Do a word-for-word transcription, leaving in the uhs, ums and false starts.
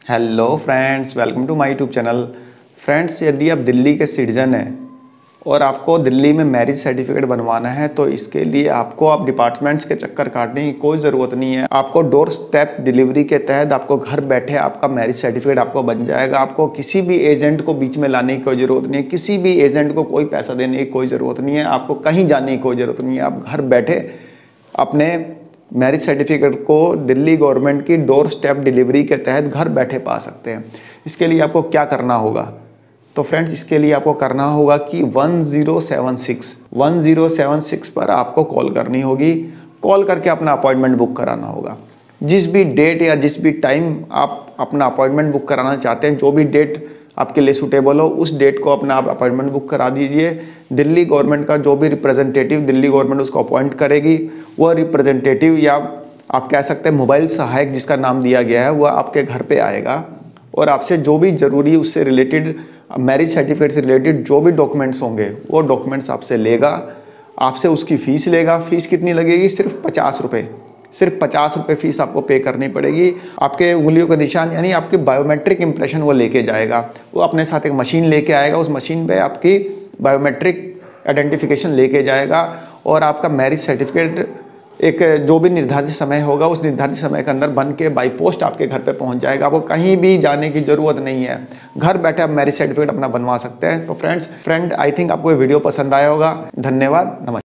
Hello friends, welcome to my YouTube channel. Friends, यदि आप दिल्ली के सिटीज़न हैं और आपको दिल्ली में मैरिज सर्टिफिकेट बनवाना है तो इसके लिए आपको आप डिपार्टमेंट्स के चक्कर काटने की कोई ज़रूरत नहीं है। आपको डोर स्टेप डिलीवरी के तहत आपको घर बैठे आपका मैरिज सर्टिफिकेट आपको बन जाएगा। आपको किसी भी एजेंट को बीच में लाने की कोई ज़रूरत नहीं है, किसी भी एजेंट को कोई पैसा देने की कोई ज़रूरत नहीं है, आपको कहीं जाने की कोई ज़रूरत नहीं है। आप घर बैठे अपने मैरिज सर्टिफिकेट को दिल्ली गवर्नमेंट की डोर स्टेप डिलीवरी के तहत घर बैठे पा सकते हैं। इसके लिए आपको क्या करना होगा? तो फ्रेंड्स, इसके लिए आपको करना होगा कि one zero seven six one zero seven six पर आपको कॉल करनी होगी। कॉल करके अपना अपॉइंटमेंट बुक कराना होगा। जिस भी डेट या जिस भी टाइम आप अपना अपॉइंटमेंट बुक कराना चाहते हैं, जो भी डेट आपके लिए सूटेबल हो, उस डेट को अपना आप अपॉइंटमेंट बुक करा दीजिए। दिल्ली गवर्नमेंट का जो भी रिप्रेजेंटेटिव दिल्ली गवर्नमेंट उसको अपॉइंट करेगी, वह रिप्रेजेंटेटिव या आप कह सकते हैं मोबाइल सहायक जिसका नाम दिया गया है, वह आपके घर पे आएगा और आपसे जो भी ज़रूरी उससे रिलेटेड मैरिज सर्टिफिकेट से रिलेटेड जो भी डॉक्यूमेंट्स होंगे वो डॉक्यूमेंट्स आपसे लेगा। आपसे उसकी फ़ीस लेगा। फ़ीस कितनी लगेगी? सिर्फ पचास रुपये सिर्फ पचास रुपये फ़ीस आपको पे करनी पड़ेगी। आपके उंगलियों का निशान यानी आपकी बायोमेट्रिक इंप्रेशन वो लेके जाएगा। वो अपने साथ एक मशीन लेके आएगा, उस मशीन पे आपकी बायोमेट्रिक आइडेंटिफिकेशन लेके जाएगा और आपका मैरिज सर्टिफिकेट एक जो भी निर्धारित समय होगा उस निर्धारित समय के अंदर बन के बाई पोस्ट आपके घर पे पहुंच जाएगा। आपको कहीं भी जाने की ज़रूरत नहीं है, घर बैठे आप मैरिज सर्टिफिकेट अपना बनवा सकते हैं। तो फ्रेंड्स फ्रेंड आई थिंक आपको ये वीडियो पसंद आया होगा। धन्यवाद, नमस्कार।